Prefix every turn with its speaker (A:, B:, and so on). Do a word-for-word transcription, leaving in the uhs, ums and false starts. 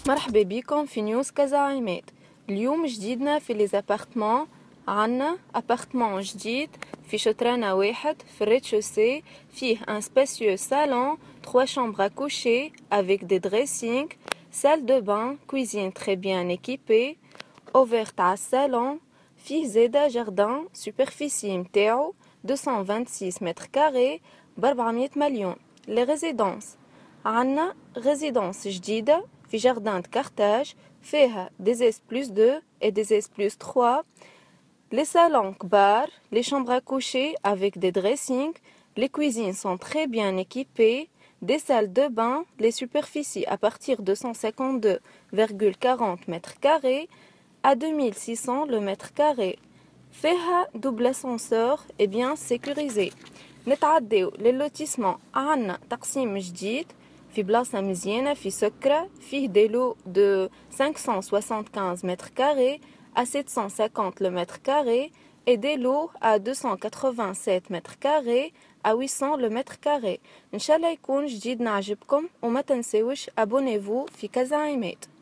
A: مرحبا بكم في نيوز كذا عماد. اليوم جديدنا في لي زابارتمون. عنا ابارتمون جديد في شطرانة واحد في الريتشوسي، فيه ان سباسيو salon, trois chambres à coucher avec des dressings, salle de bain, cuisine très bien équipée, ouverte à salon, فيه زيدا جردان. superficie متاعو deux cent vingt-six mètres carrés ب أربعمية مليون. لي ريزيدونس عنا ريزيدونس جديدة في جاردان de Carthage فيها des S plus deux et des S plus trois, les salons كبار, les chambres à coucher avec des dressings, les cuisines sont très bien équipées, des salles de bain, les superficies à partir de cent cinquante-deux virgule quarante mètres carrés à deux mille six cents le mètre carré. فيها double ascenseur et bien sécurisé. نتعداو للوتيسمون. عنا تقسيم جديد في بلاصة مزيانة في سكرة، فيه des lots de cinq cent soixante-quinze mètres carrés à sept cent cinquante le mètre carré et des lots à deux cent quatre-vingt-sept mètres carrés à huit cents le mètre carré. إن شاء الله يكون جديد نعجبكم وما تنسوش abonnez-vous في كذا عماد.